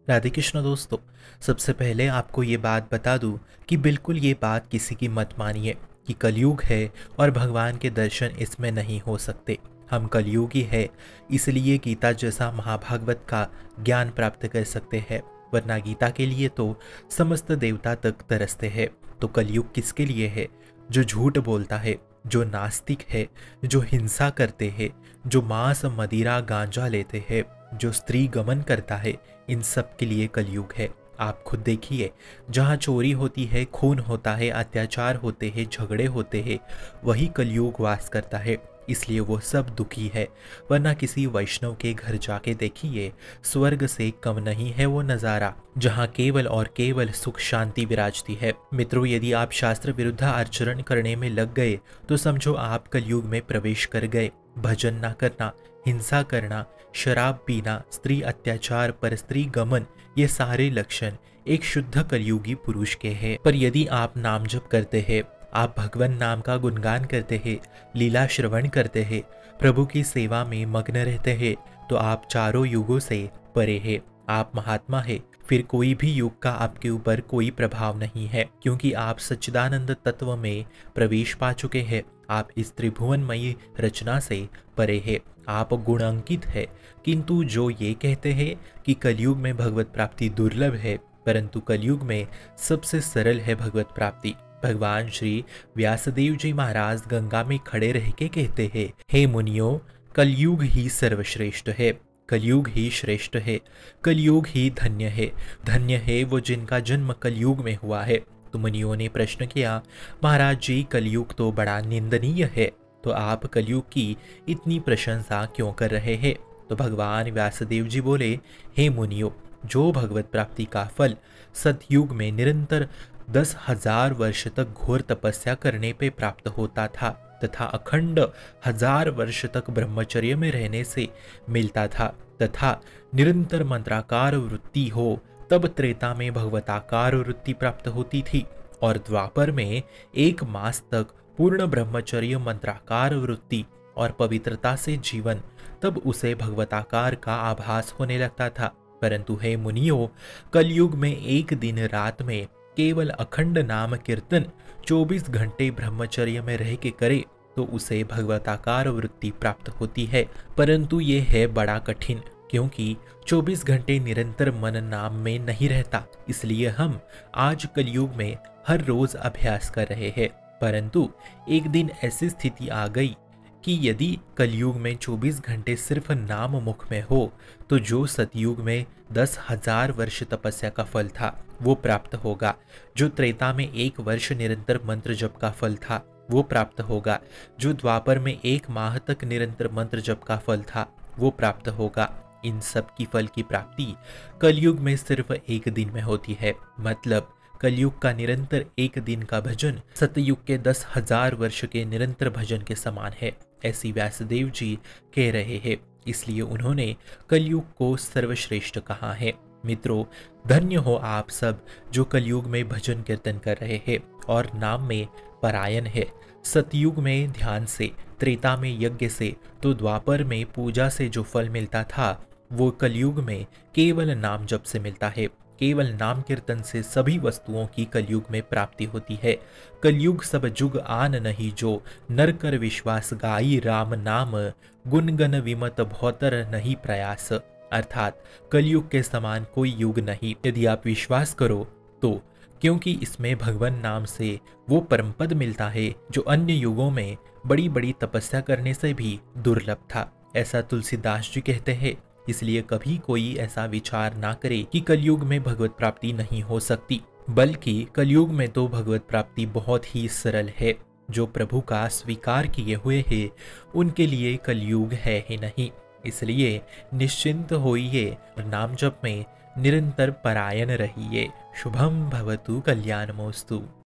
राधे कृष्ण दोस्तों। सबसे पहले आपको ये बात बता दूं कि बिल्कुल ये बात किसी की मत मानिए कि कलयुग है और भगवान के दर्शन इसमें नहीं हो सकते। हम कलयुगी है इसलिए गीता जैसा महाभागवत का ज्ञान प्राप्त कर सकते हैं, वरना गीता के लिए तो समस्त देवता तक तरसते हैं। तो कलयुग किसके लिए है? जो झूठ बोलता है, जो नास्तिक है, जो हिंसा करते हैं, जो मांस मदिरा गांजा लेते हैं, जो स्त्री गमन करता है, इन सब के लिए कलयुग है। आप खुद देखिए, जहाँ चोरी होती है, खून होता है, अत्याचार होते हैं, झगड़े होते हैं, वही कलयुग वास करता है। इसलिए वो सब दुखी है। वरना किसी वैष्णव के घर जाके देखिए, स्वर्ग से कम नहीं है वो नज़ारा, जहाँ केवल और केवल सुख शांति विराजती है। मित्रों, यदि आप शास्त्र विरुद्ध आचरण करने में लग गए तो समझो आप कलयुग में प्रवेश कर गए। भजन ना करना, हिंसा करना, शराब पीना, स्त्री अत्याचार, परस्त्री गमन, ये सारे लक्षण एक शुद्ध कलयुगी पुरुष के हैं। पर यदि आप नाम जप करते हैं, आप भगवान नाम का गुणगान करते हैं, लीला श्रवण करते हैं, प्रभु की सेवा में मग्न रहते हैं, तो आप चारों युगों से परे हैं। आप महात्मा है। फिर कोई भी युग का आपके ऊपर कोई प्रभाव नहीं है, क्योंकि आप सच्चिदानंद तत्व में प्रवेश पा चुके हैं। आप इस त्रिभुवनमयी रचना से परे है। आप गुणांकित है। किंतु जो ये कहते हैं कि कलयुग में भगवत प्राप्ति दुर्लभ है, परंतु कलयुग में सबसे सरल है भगवत प्राप्ति। भगवान श्री व्यासदेव जी महाराज गंगा में खड़े रह के कहते हैं, हे मुनियों, कलयुग ही सर्वश्रेष्ठ है, कलयुग ही श्रेष्ठ है, कलयुग ही धन्य है। धन्य है वो जिनका जन्म कलयुग में हुआ है। तो मुनियों ने प्रश्न किया, महाराज जी, कलयुग तो बड़ा निंदनीय है, तो आप कलयुग की इतनी प्रशंसा क्यों कर रहे हैं? तो भगवान व्यासदेव जी बोले, हे मुनियों, जो भगवत प्राप्ति का फल सतयुग में निरंतर 10,000 वर्ष तक घोर तपस्या करने पे प्राप्त होता था तथा अखंड 1000 वर्ष तक ब्रह्मचर्य में रहने से मिलता था, तथा निरंतर मंत्राकार वृत्ति हो, तब त्रेता में भगवताकार वृत्ति प्राप्त होती थी, और द्वापर में 1 मास तक पूर्ण ब्रह्मचर्य मंत्राकार वृत्ति और पवित्रता से जीवन, तब उसे भगवताकार का आभास होने लगता था। परंतु हे मुनियों, कलयुग में 1 दिन रात में केवल अखंड नाम कीर्तन 24 घंटे ब्रह्मचर्य में रह के करे तो उसे भगवताकार वृत्ति प्राप्त होती है। परंतु ये है बड़ा कठिन, क्योंकि 24 घंटे निरंतर मन नाम में नहीं रहता। इसलिए हम आज कलयुग में हर रोज अभ्यास कर रहे हैं। परंतु एक दिन ऐसी स्थिति आ गई कि यदि कलयुग में 24 घंटे सिर्फ नाम मुख में हो, तो जो सतयुग में 10,000 वर्ष तपस्या का फल था वो प्राप्त होगा। जो त्रेता में 1 वर्ष निरंतर मंत्र जप का फल था वो प्राप्त होगा। जो द्वापर में 1 माह तक निरंतर मंत्र जप का फल था वो प्राप्त होगा। इन सब की फल की प्राप्ति कलयुग में सिर्फ 1 दिन में होती है। मतलब कलयुग का निरंतर 1 दिन का भजन सतयुग के 10,000 वर्ष के निरंतर भजन के समान है, ऐसी व्यासदेव जी कह रहे हैं। इसलिए उन्होंने कलयुग को सर्वश्रेष्ठ कहा है। मित्रों, धन्य हो आप सब जो कलयुग में भजन कीर्तन कर रहे हैं और नाम में परायण है। सतयुग में ध्यान से, त्रेता में यज्ञ से, तो द्वापर में पूजा से जो फल मिलता था वो कलयुग में केवल नाम जप से मिलता है। केवल नाम कीर्तन से सभी वस्तुओं की कलयुग में प्राप्ति होती है। कलयुग सब जुग आन नहीं जो, नर कर विश्वास गाई राम नाम, गुणगन विमत भौतर नहीं प्रयास। अर्थात कलयुग के समान कोई युग नहीं, यदि आप विश्वास करो तो, क्योंकि इसमें भगवान नाम से वो परमपद मिलता है जो अन्य युगों में बड़ी बड़ी तपस्या करने से भी दुर्लभ था। ऐसा तुलसीदास जी कहते हैं। इसलिए कभी कोई ऐसा विचार ना करे कि कलयुग में भगवत प्राप्ति नहीं हो सकती, बल्कि कलयुग में तो भगवत प्राप्ति बहुत ही सरल है। जो प्रभु का स्वीकार किए हुए हैं उनके लिए कलयुग है ही नहीं। इसलिए निश्चिंत होइए और नाम जप में निरंतर परायण रहिए। शुभम भवतु कल्याणमोस्तु।